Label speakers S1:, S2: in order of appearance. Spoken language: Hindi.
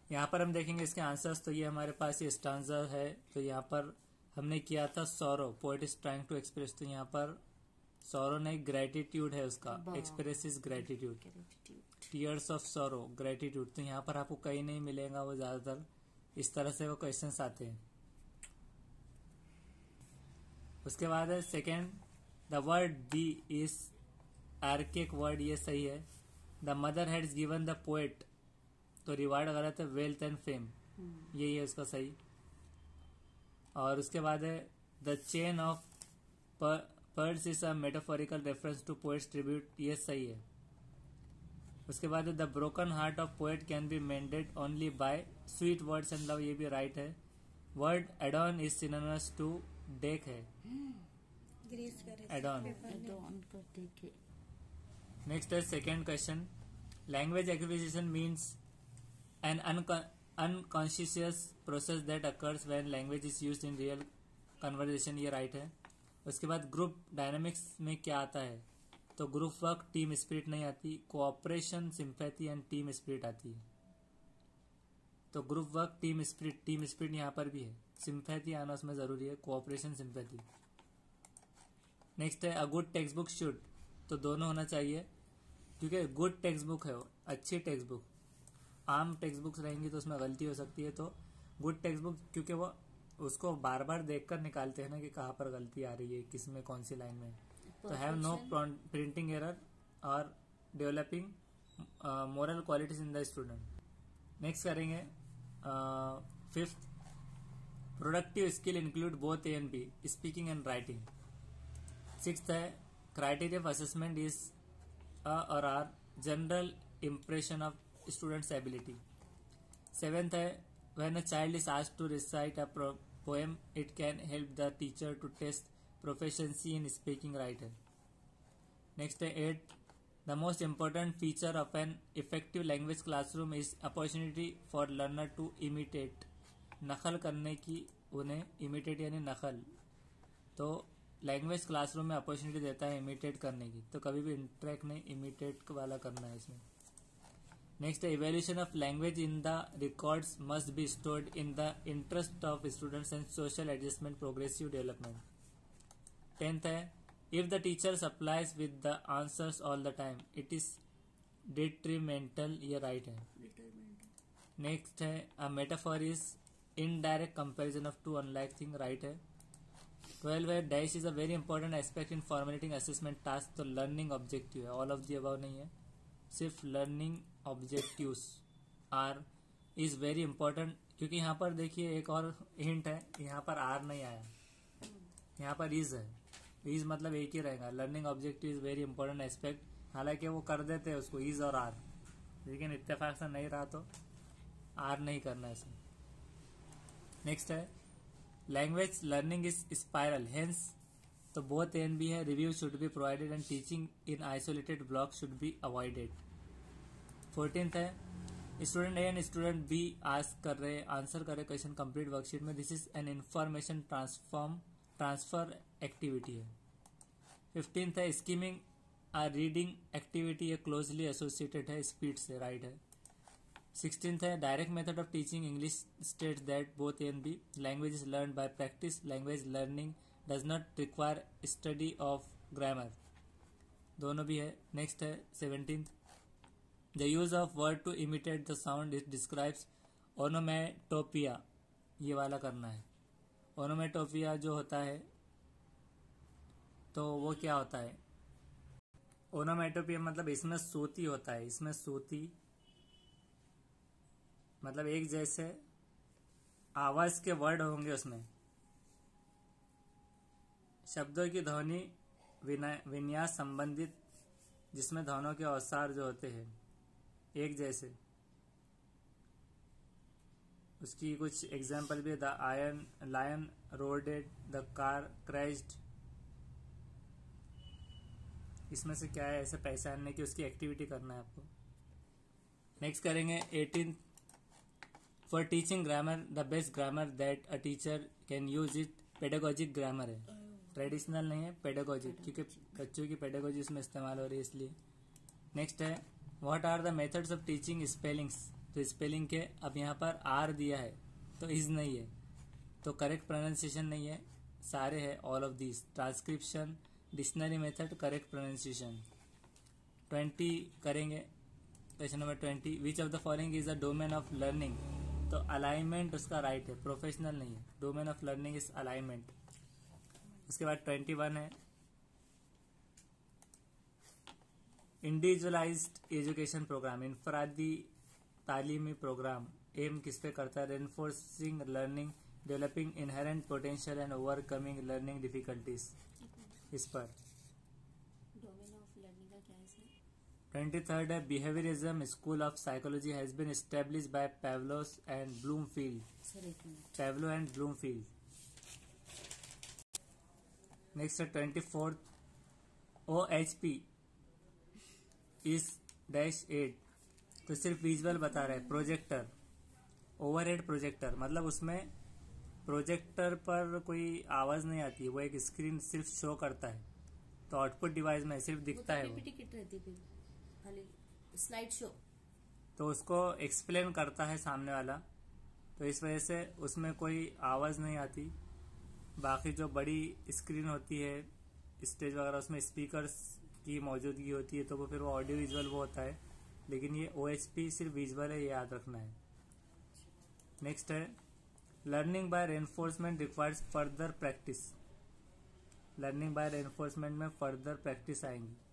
S1: यहाँ पर हम देखेंगे इसके आंसर्स। तो ये हमारे पास ये स्टांजा है। तो यहाँ पर हमने किया था sorrow, poet is trying to express. तो यहाँ पर सौरो नहीं, ग्रेटिट्यूड है उसका, express is gratitude, tears of sorrow, gratitude. तो यहाँ पर आपको कहीं नहीं मिलेगा, वो ज्यादातर इस तरह से वो क्वेश्चंस आते हैं। उसके बाद है second, the word thee is archaic word, ये सही है। The mother hads given the poet, तो रिवार्ड गलत है, वेल्थ एंड फेम, यही है उसका सही। और उसके बाद है the chain of pearls is a metaphorical reference to poet's tribute, ये सही है। उसके बाद the broken heart of poet can be mended only by sweet words and love, ये भी राइट है। Word adorn is synonymous to deck है, एडॉन। नेक्स्ट है second question, language acquisition means an unconscious process that occurs when language is used in real conversation, ये राइट है। उसके बाद ग्रुप डायनामिक्स में क्या आता है, तो ग्रुप वर्क, टीम स्पिरिट नहीं आती, cooperation, sympathy and team spirit आती है। तो ग्रुप वर्क, टीम स्पिरिट यहाँ पर भी है, सिंपैथी आना उसमें जरूरी है, कोऑपरेशन, सिंपैथी। नेक्स्ट है a good text book should, तो दोनों होना चाहिए, क्योंकि गुड टेक्स्ट बुक है वो, अच्छी टेक्स्ट बुक। आम टेक्स्ट बुक्स रहेंगी तो उसमें गलती हो सकती है, तो गुड टेक्स्ट बुक, क्योंकि वो उसको बार बार देखकर निकालते हैं ना कि कहाँ पर गलती आ रही है, किस में कौन सी लाइन में। तो हैव नो प्रिंटिंग एरर और developing moral qualities in the student. Next करेंगे fifth, productive skill include both A and B, speaking and writing. Sixth है क्राइटेरिया ऑफ असेसमेंट इज और are general impression of student's ability. Seventh है when a child is asked to recite a poem, it can help the teacher to test proficiency in speaking, right है। Next है eighth, the most important feature of an effective language classroom is opportunity for learner to imitate, नकल करने की, उन्हें imitate यानी नकल। तो लैंग्वेज क्लासरूम में अपॉर्चुनिटी देता है इमिटेट करने की, तो कभी भी इंटरेक्ट नहीं, इमिटेट वाला करना है इसमें। Next, evaluation of language in the records must be stored in the interest of students and social adjustment progressive development. 10th है if the teacher supplies with the answers all the time it is detrimental, ये right है। नेक्स्ट है a metaphor is indirect comparison of two unlike thing, right है। 12 है dash is a very important aspect in formulating assessment task, तो learning objective है, all of the above नहीं है, सिर्फ learning objectives are is very important, क्योंकि यहाँ पर देखिए एक और हिंट है, यहाँ पर आर नहीं आया, यहाँ पर इज है, इज मतलब एक ही रहेगा, learning objective is very important aspect, हालांकि वो कर देते हैं उसको इज और आर, लेकिन इत्तेफाक से नहीं रहा तो आर नहीं करना है इसमें। नेक्स्ट है language learning is spiral, hence तो बोथ ए एंड बी है, review should be provided and teaching in isolated block should be avoided. 14th है student A and student B ask कर रहे, आंसर कर रहे क्वेश्चन कंप्लीट वर्कशीट में, this is an information transfer activity है। 15th है स्कीमिंग आ रीडिंग एक्टिविटी, ये क्लोजली एसोसिएटेड है स्पीड से, राइट है। 16th है direct method of teaching English states that both A and B language is learn by practice, language learning does not require study of grammar, दोनों भी है। नेक्स्ट है 17th the use of word to imitate the sound it describes onomatopoeia, ये वाला करना है। ओनोमेटोपिया जो होता है तो वो क्या होता है, ओनोमेटोपिया मतलब इसमें सूती होता है, इसमें सूती मतलब एक जैसे आवाज के वर्ड होंगे, उसमें शब्दों की ध्वनि विन्यास संबंधित, जिसमें ध्वनों के औसार जो होते हैं एक जैसे, उसकी कुछ एग्जाम्पल भी, the lion roared, the car crashed, इसमें से क्या है ऐसे पहचानने की, उसकी एक्टिविटी करना है आपको। नेक्स्ट करेंगे 18th for teaching grammar the best grammar that a teacher can use it, pedagogic grammar है, ट्रेडिशनल नहीं है, पेडागोजिक, क्योंकि बच्चों की पेडागोजी इसमें इस्तेमाल हो रही है इसलिए। नेक्स्ट है what are the methods of teaching spellings, तो स्पेलिंग के अब यहाँ पर आर दिया है तो इज नहीं है, तो करेक्ट प्रोनाउंसिएशन नहीं है, सारे है all of this. Transcription, dictionary method, correct pronunciation. 20 करेंगे। Question number 20, which of the following is the domain of learning. तो अलाइनमेंट उसका राइट है, प्रोफेशनल नहीं है। Domain of learning is alignment. उसके बाद 21 है, इंडिविजुअलाइज्ड एजुकेशन प्रोग्राम, इनफरादी तालीमी प्रोग्राम एम किस पे करता है, reinforcing learning, developing inherent potential and overcoming learning difficulties, इस पर।
S2: डोमेन ऑफ लर्निंग का क्या है इसमें?
S1: 23 है, behaviourism school of psychology has been established by Pavlov's and Bloomfield.
S2: Sir एक मिनट।
S1: Pavlov and Bloomfield. नेक्स्ट है 24, OHP इज डैश 8, तो सिर्फ विजुअल बता रहा है। प्रोजेक्टर, ओवरहेड प्रोजेक्टर, मतलब उसमें प्रोजेक्टर पर कोई आवाज नहीं आती है, वो एक स्क्रीन सिर्फ शो करता है, तो आउटपुट डिवाइस में सिर्फ दिखता है वो।
S2: पीपीटी किट रहती है, खाली स्लाइड शो,
S1: तो उसको एक्सप्लेन करता है सामने वाला, तो इस वजह से उसमें कोई आवाज नहीं आती। बाकी जो बड़ी स्क्रीन होती है, स्टेज वगैरह, उसमें स्पीकर्स की मौजूदगी होती है, तो वो फिर वो ऑडियो विजुअल वो होता है, लेकिन ये OHP सिर्फ विजुअल है, ये याद रखना है। नेक्स्ट है, learning by reinforcement requires further practice. Learning by reinforcement में फर्दर प्रैक्टिस आएंगी।